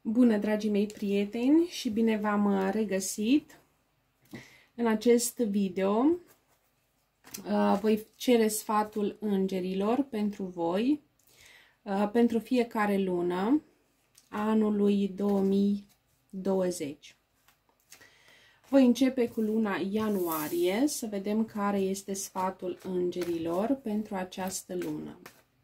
Bună, dragii mei prieteni, și bine v-am regăsit. În acest video voi cere sfatul îngerilor pentru voi, pentru fiecare lună a anului 2020. Voi începe cu luna ianuarie, să vedem care este sfatul îngerilor pentru această lună.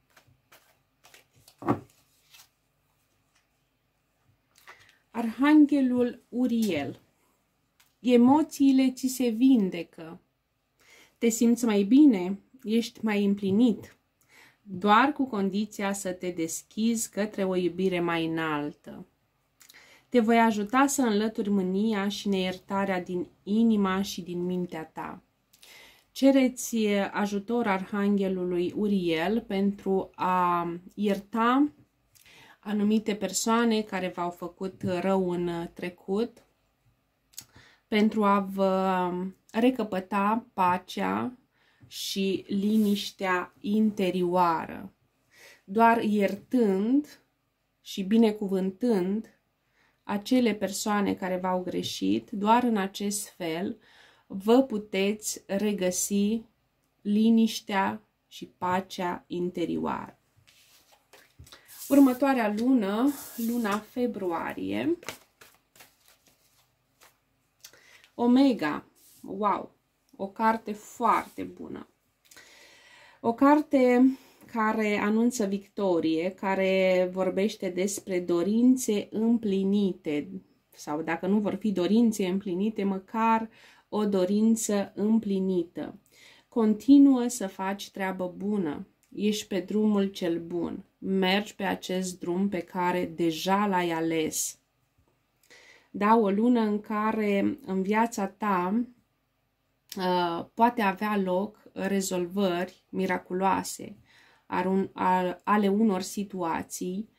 Arhanghelul Uriel. Emoțiile ți se vindecă. Te simți mai bine? Ești mai împlinit? Doar cu condiția să te deschizi către o iubire mai înaltă. Te voi ajuta să înlături mânia și neiertarea din inima și din mintea ta. Cereți ajutor Arhanghelului Uriel pentru a ierta anumite persoane care v-au făcut rău în trecut, pentru a vă recăpăta pacea și liniștea interioară. Doar iertând și binecuvântând acele persoane care v-au greșit, doar în acest fel vă puteți regăsi liniștea și pacea interioară. Următoarea lună, luna februarie. Omega. Wow! O carte foarte bună. O carte care anunță victorie, care vorbește despre dorințe împlinite. Sau dacă nu vor fi dorințe împlinite, măcar o dorință împlinită. Continuă să faci treabă bună. Ești pe drumul cel bun. Mergi pe acest drum pe care deja l-ai ales. Da, o lună în care în viața ta poate avea loc rezolvări miraculoase ale unor situații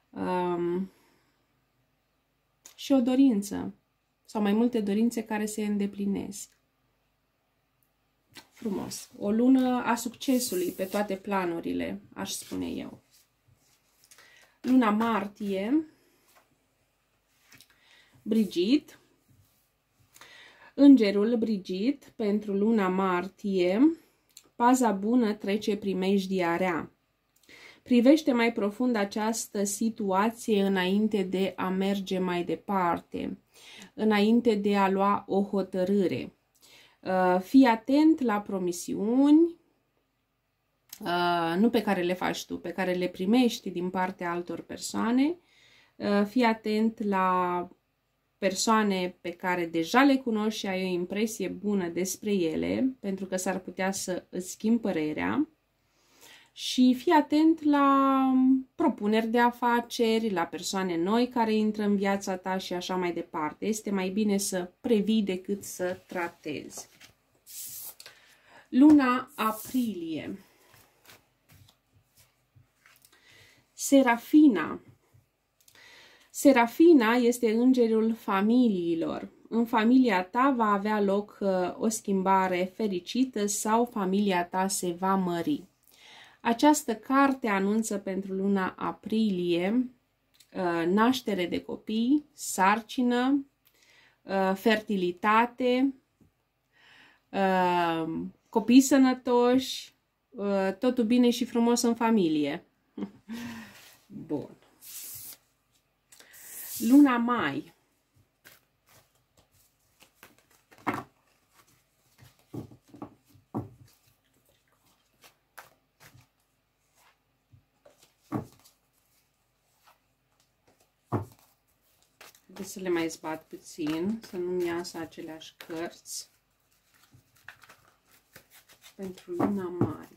și o dorință sau mai multe dorințe care se îndeplinesc. Frumos. O lună a succesului pe toate planurile, aș spune eu. Luna martie, Brigit. Îngerul Brigit pentru luna martie. Paza bună trece primejdia rea. Privește mai profund această situație înainte de a merge mai departe, înainte de a lua o hotărâre. Fii atent la promisiuni, nu pe care le faci tu, pe care le primești din partea altor persoane. Fii atent la persoane pe care deja le cunoști și ai o impresie bună despre ele, pentru că s-ar putea să îți schimbi părerea. Și fii atent la propuneri de afaceri, la persoane noi care intră în viața ta și așa mai departe. Este mai bine să previi decât să tratezi. Luna aprilie. Serafina. Serafina este îngerul familiilor. În familia ta va avea loc o schimbare fericită sau familia ta se va mări. Această carte anunță pentru luna aprilie naștere de copii, sarcină, fertilitate, copii sănătoși, totul bine și frumos în familie. Bun. Luna mai. Haideți să le mai zbat puțin, să nu-mi iasă aceleași cărți. Pentru luna mai.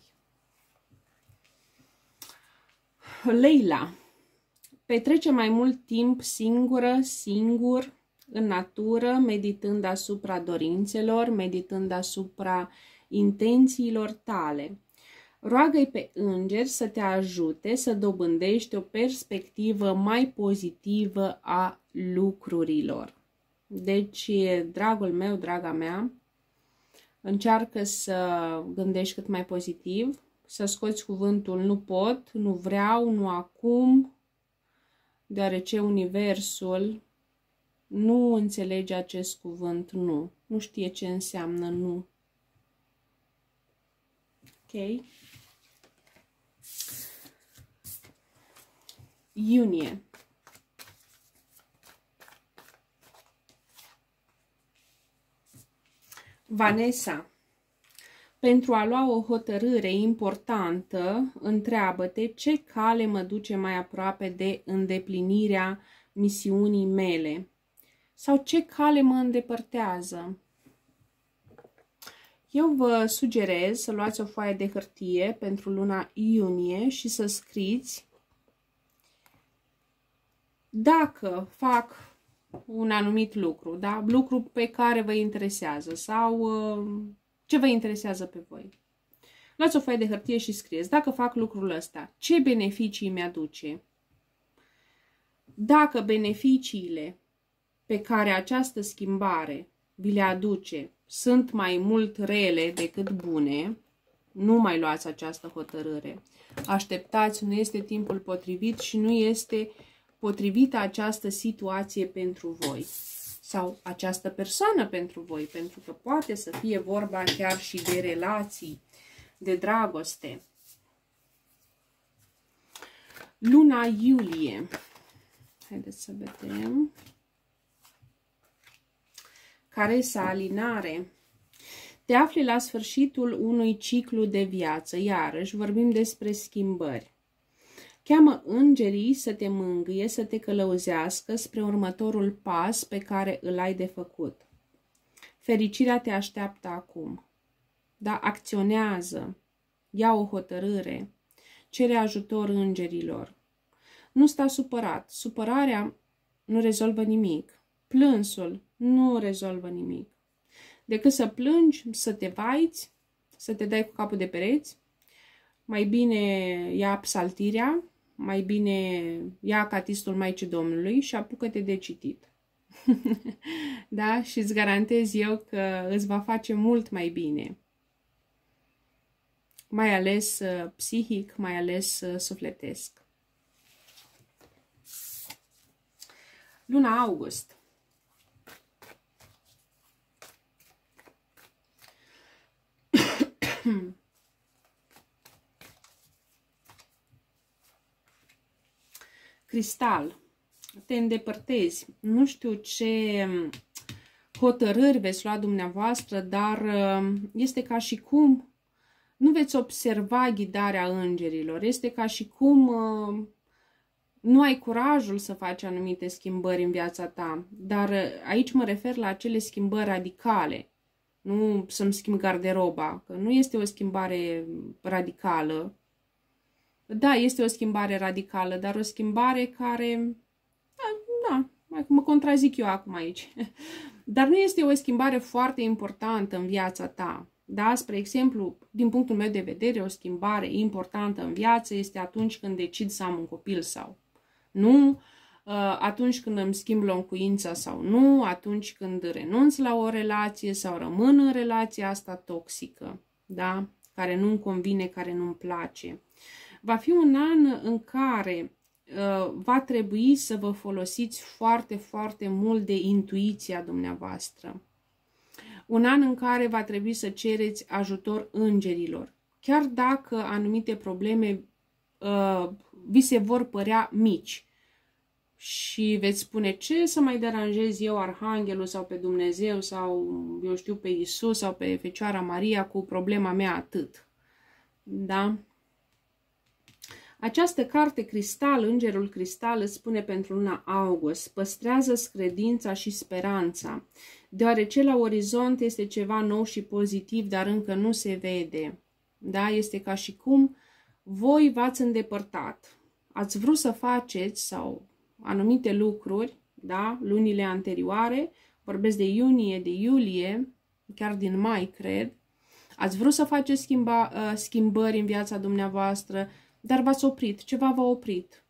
Leila. Petrece mai mult timp singur, în natură, meditând asupra dorințelor, meditând asupra intențiilor tale. Roagă-i pe îngeri să te ajute să dobândești o perspectivă mai pozitivă a lucrurilor. Deci, dragul meu, draga mea, încearcă să gândești cât mai pozitiv, să scoți cuvântul nu pot, nu vreau, nu acum, deoarece universul nu înțelege acest cuvânt nu. Nu știe ce înseamnă nu. Ok? Iunie. Vanessa. Pentru a lua o hotărâre importantă, întreabă-te ce cale mă duce mai aproape de îndeplinirea misiunii mele sau ce cale mă îndepărtează. Eu vă sugerez să luați o foaie de hârtie pentru luna iunie și să scriți dacă fac un anumit lucru, da? Lucru pe care vă interesează sau ce vă interesează pe voi. Luați o foaie de hârtie și scrieți dacă fac lucrul ăsta, ce beneficii mi-aduce. Dacă beneficiile pe care această schimbare vi le aduce sunt mai mult rele decât bune, nu mai luați această hotărâre. Așteptați, nu este timpul potrivit și nu este potrivită această situație pentru voi sau această persoană pentru voi, pentru că poate să fie vorba chiar și de relații, de dragoste. Luna iulie. Haideți să vedem. Caresa, alinare. Te afli la sfârșitul unui ciclu de viață. Iarăși vorbim despre schimbări. Cheamă îngerii să te mângâie, să te călăuzească spre următorul pas pe care îl ai de făcut. Fericirea te așteaptă acum. Da, acționează. Ia o hotărâre. Cere ajutor îngerilor. Nu sta supărat. Supărarea nu rezolvă nimic. Plânsul nu rezolvă nimic. Decât să plângi, să te vaiți, să te dai cu capul de pereți, mai bine ia psaltirea, mai bine ia catistul Maicii Domnului și apucă-te de citit. Da? Și îți garantez eu că îți va face mult mai bine. Mai ales psihic, mai ales sufletesc. Luna august. Cristal, te îndepărtezi. Nu știu ce hotărâri veți lua dumneavoastră, dar este ca și cum nu veți observa ghidarea îngerilor. Este ca și cum nu ai curajul să faci anumite schimbări în viața ta. Dar aici mă refer la acele schimbări radicale. Nu să-mi schimb garderoba, că nu este o schimbare radicală. Da, este o schimbare radicală, dar o schimbare care, da, mă contrazic eu acum aici. Dar nu este o schimbare foarte importantă în viața ta. Da, spre exemplu, din punctul meu de vedere, o schimbare importantă în viață este atunci când decid să am un copil sau nu, atunci când îmi schimb locuința sau nu, atunci când renunț la o relație sau rămân în relația asta toxică, da, care nu-mi convine, care nu-mi place. Va fi un an în care va trebui să vă folosiți foarte, foarte mult de intuiția dumneavoastră. Un an în care va trebui să cereți ajutor îngerilor. Chiar dacă anumite probleme vi se vor părea mici și veți spune ce să mai deranjez eu Arhanghelul sau pe Dumnezeu sau eu știu pe Isus sau pe Fecioara Maria cu problema mea atât. Da? Această carte cristal, Îngerul Cristal, îți spune pentru luna august, păstrează-ți credința și speranța, deoarece la orizont este ceva nou și pozitiv, dar încă nu se vede. Da? Este ca și cum voi v-ați îndepărtat. Ați vrut să faceți sau anumite lucruri, da? Lunile anterioare, vorbesc de iunie, de iulie, chiar din mai, cred. Ați vrut să faceți schimbări în viața dumneavoastră, dar v-ați oprit, ceva v-a oprit.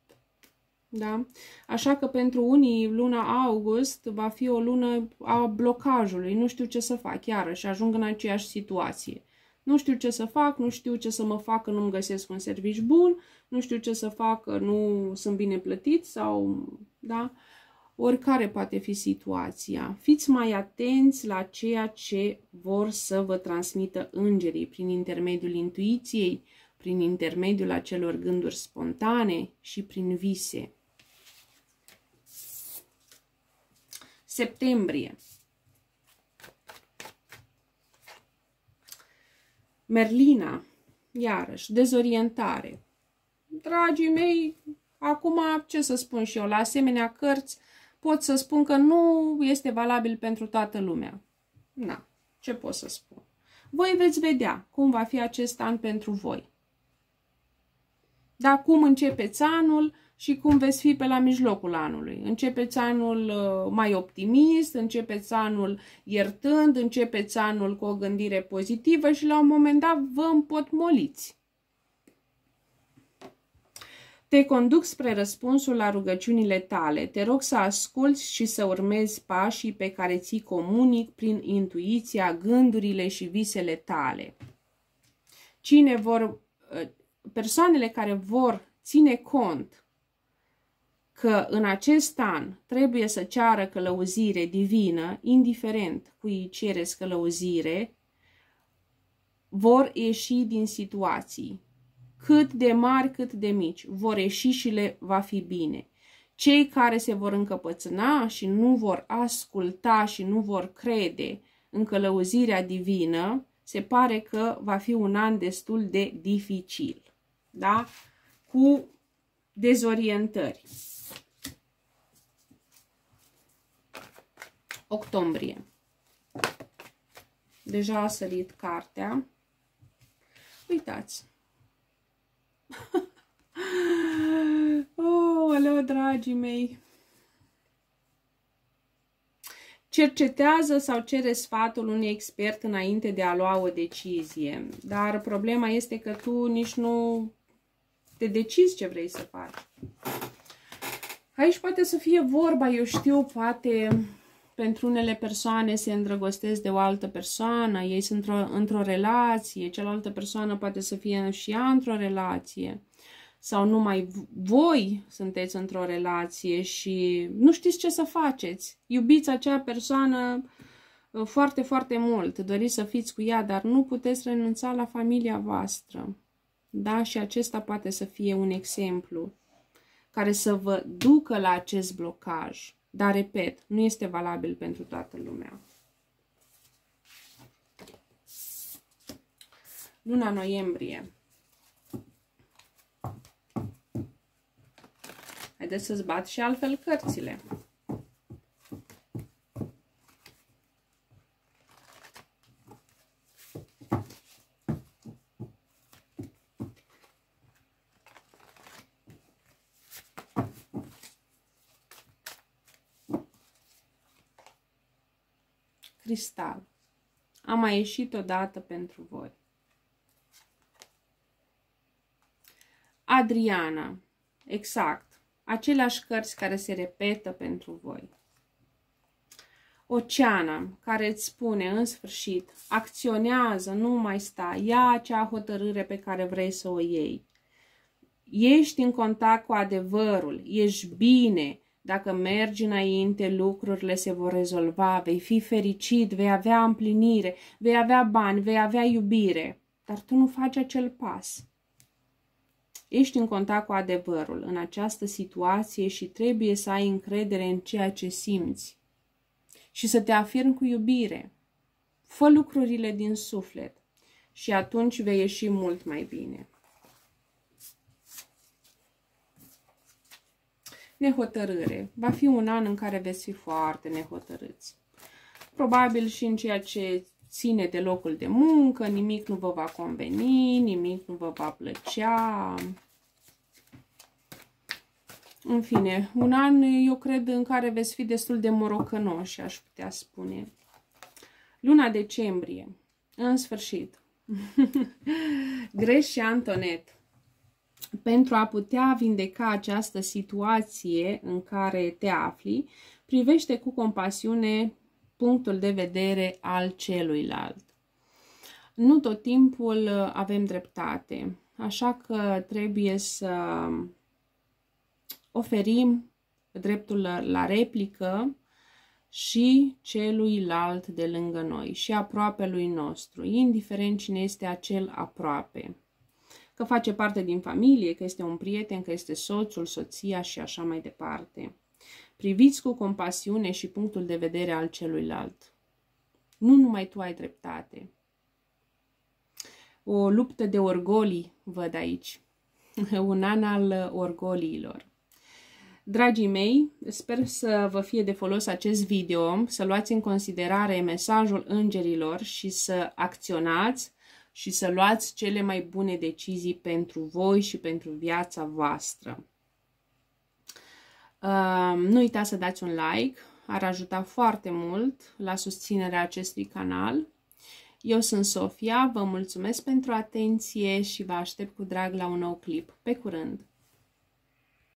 Da? Așa că pentru unii luna august va fi o lună a blocajului, nu știu ce să fac, iarăși ajung în aceeași situație. Nu știu ce să fac, nu știu ce să mă fac că nu-mi găsesc un serviciu bun, nu știu ce să fac că nu sunt bine plătit sau, da? Oricare poate fi situația. Fiți mai atenți la ceea ce vor să vă transmită îngerii prin intermediul intuiției, prin intermediul acelor gânduri spontane și prin vise. Septembrie. Merlina, iarăși, dezorientare. Dragii mei, acum ce să spun și eu, la asemenea cărți pot să spun că nu este valabil pentru toată lumea. Na, ce pot să spun? Voi veți vedea cum va fi acest an pentru voi. Dar cum începeți anul și cum veți fi pe la mijlocul anului. Începeți anul mai optimist, începeți anul iertând, începeți anul cu o gândire pozitivă și la un moment dat vă împotmoliți. Te conduc spre răspunsul la rugăciunile tale. Te rog să asculți și să urmezi pașii pe care ți-i comunic prin intuiția, gândurile și visele tale. Persoanele care vor ține cont că în acest an trebuie să ceară călăuzire divină, indiferent cui îi cereți călăuzire, vor ieși din situații. Cât de mari, cât de mici, vor ieși și le va fi bine. Cei care se vor încăpățâna și nu vor asculta și nu vor crede în călăuzirea divină, se pare că va fi un an destul de dificil. Da? Cu dezorientări. Octombrie. Deja a sărit cartea. Uitați. Oh, aleu, dragii mei. Cercetează sau cere sfatul unui expert înainte de a lua o decizie. Dar problema este că tu nici nu te decizi ce vrei să faci. Aici poate să fie vorba, eu știu, poate pentru unele persoane se îndrăgostesc de o altă persoană, ei sunt într-o relație, cealaltă persoană poate să fie și ea într-o relație. Sau numai voi sunteți într-o relație și nu știți ce să faceți. Iubiți acea persoană foarte, foarte mult, doriți să fiți cu ea, dar nu puteți renunța la familia voastră. Da? Și acesta poate să fie un exemplu care să vă ducă la acest blocaj. Dar, repet, nu este valabil pentru toată lumea. Luna noiembrie. Haideți să-ți bat și altfel cărțile. Cristal. A mai ieșit odată pentru voi. Adriana. Exact. Aceleași cărți care se repetă pentru voi. Oceana, care îți spune în sfârșit, acționează, nu mai sta, ia acea hotărâre pe care vrei să o iei. Ești în contact cu adevărul, ești bine, dacă mergi înainte, lucrurile se vor rezolva, vei fi fericit, vei avea împlinire, vei avea bani, vei avea iubire, dar tu nu faci acel pas. Ești în contact cu adevărul în această situație și trebuie să ai încredere în ceea ce simți și să te afirmi cu iubire. Fă lucrurile din suflet și atunci vei ieși mult mai bine. Nehotărâre. Va fi un an în care veți fi foarte nehotărâți. Probabil și în ceea ce ține de locul de muncă, nimic nu vă va conveni, nimic nu vă va plăcea. În fine, un an, eu cred, în care veți fi destul de morocănoși, aș putea spune. Luna decembrie. În sfârșit. Greș și Antonet. Pentru a putea vindeca această situație în care te afli, privește cu compasiune punctul de vedere al celuilalt. nu tot timpul avem dreptate, așa că trebuie să oferim dreptul la replică și celuilalt de lângă noi, și aproapelui nostru, indiferent cine este acel aproape. Că face parte din familie, că este un prieten, că este soțul, soția și așa mai departe. Priviți cu compasiune și punctul de vedere al celuilalt. Nu numai tu ai dreptate. O luptă de orgolii văd aici. Un an al orgoliilor. Dragii mei, sper să vă fie de folos acest video, să luați în considerare mesajul îngerilor și să acționați și să luați cele mai bune decizii pentru voi și pentru viața voastră. Nu uitați să dați un like, ar ajuta foarte mult la susținerea acestui canal. Eu sunt Sofia, vă mulțumesc pentru atenție și vă aștept cu drag la un nou clip. Pe curând!